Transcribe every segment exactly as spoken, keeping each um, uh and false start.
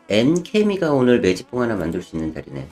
엔케미가 오늘 매집봉 하나 만들 수 있는 자리네.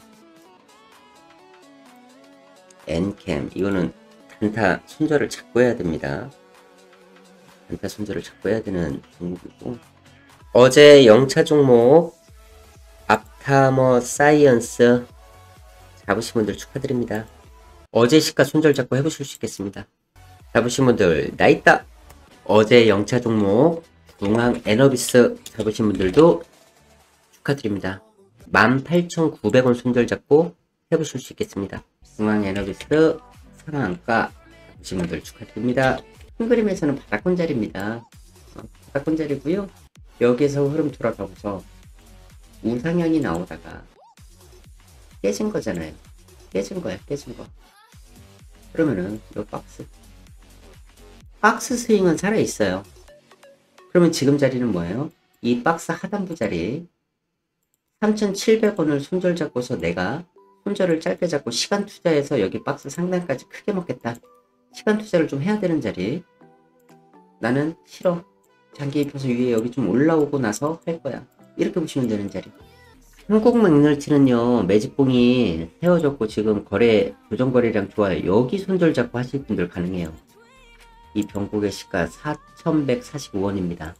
엔캠 이거는 단타 손절을 잡고 해야 됩니다. 단타 손절을 잡고 해야 되는 종목이고, 어제 영차 종목 앞타머 사이언스 잡으신 분들 축하드립니다. 어제 시가 손절 잡고 해보실 수 있겠습니다. 잡으신 분들 나있다. 어제 영차 종목 중앙 에너비스 잡으신 분들도 축하드립니다. 만 팔천구백 원 손절 잡고 해보실 수 있겠습니다. 중앙 에너비스 상한가 잡으신 분들 축하드립니다. 큰 그림에서는 바닥권 자리입니다. 어, 바닥권 자리고요. 여기에서 흐름 돌아가고서 우상향이 나오다가 깨진 거잖아요. 깨진 거야, 깨진 거. 그러면은 요 박스 박스 스윙은 살아있어요. 그러면 지금 자리는 뭐예요? 이 박스 하단부 자리 삼천칠백 원을 손절 잡고서 내가 손절을 짧게 잡고 시간 투자해서 여기 박스 상단까지 크게 먹겠다. 시간 투자를 좀 해야 되는 자리. 나는 싫어. 장기 입혀서 위에 여기 좀 올라오고 나서 할 거야. 이렇게 보시면 되는 자리. 한국 맥널티는요, 매집봉이 세워졌고 지금 거래, 조정거래량 좋아요. 여기 손절 잡고 하실 분들 가능해요. 이 병국의 시가 사천백사십오 원입니다.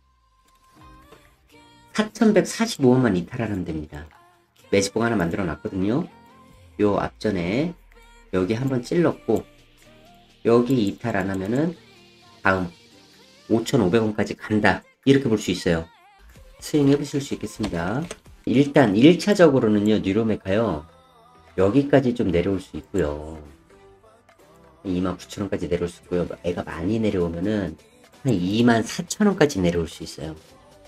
사천백사십오 원만 이탈하면 됩니다. 매집봉 하나 만들어 놨거든요. 요 앞전에 여기 한번 찔렀고 여기 이탈 안 하면은 다음 오천오백 원까지 간다. 이렇게 볼 수 있어요. 스윙 해보실 수 있겠습니다. 일단 일 차적으로는요, 뉴로메카요. 여기까지 좀 내려올 수 있고요. 이만 구천 원까지 내려올 수 있고요. 애가 많이 내려오면은 한 이만 사천 원까지 내려올 수 있어요.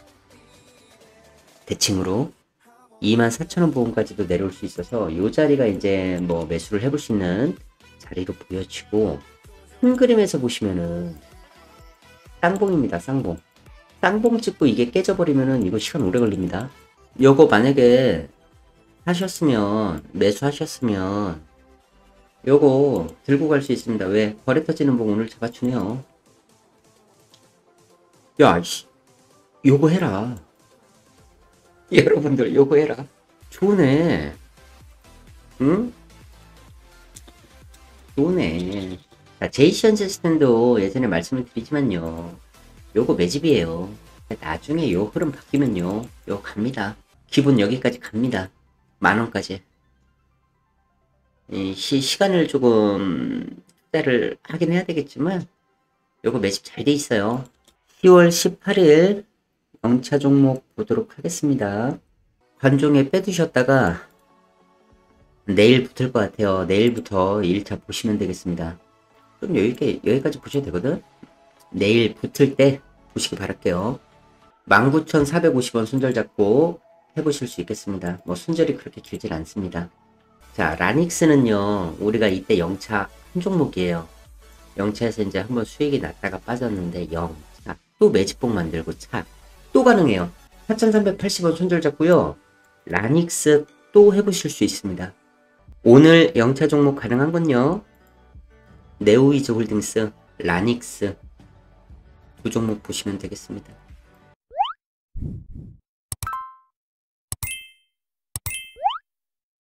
대칭으로 이만 사천 원 부분까지도 내려올 수 있어서 이 자리가 이제 뭐 매수를 해볼 수 있는 자리로 보여지고, 큰 그림에서 보시면은 쌍봉입니다. 쌍봉. 쌍봉 찍고 이게 깨져버리면은 이거 시간 오래 걸립니다. 요거 만약에 하셨으면, 매수하셨으면 요거 들고 갈 수 있습니다. 왜? 거래 터지는 봉 오늘 잡아주네요. 야, 씨, 요거 해라. 여러분들 요거 해라. 좋네. 응? 좋네. 자, 제이시언즈 스탠도 예전에 말씀을 드리지만요, 요거 매집이에요. 나중에 요 흐름 바뀌면요, 요 갑니다. 기본 여기까지 갑니다. 만원까지. 이 시, 시간을 조금 투자를 하긴 해야 되겠지만 요거 매집 잘 돼 있어요. 시월 십팔일 영차 종목 보도록 하겠습니다. 관종에 빼두셨다가 내일 붙을 것 같아요. 내일부터 일 차 보시면 되겠습니다. 좀 여유있게 여기까지 보셔도 되거든. 내일 붙을 때 보시기 바랄게요. 만 구천사백오십 원 손절 잡고 해보실 수 있겠습니다. 뭐 손절이 그렇게 길진 않습니다. 자, 라닉스는요, 우리가 이때 영차 한 종목이에요. 영차에서 이제 한번 수익이 났다가 빠졌는데 영차 또 매집봉 만들고 차 또 가능해요. 사천삼백팔십 원 손절 잡고요. 라닉스 또 해보실 수 있습니다. 오늘 영차 종목 가능한 건요, 네오이즈 홀딩스, 라닉스 두 종목 보시면 되겠습니다.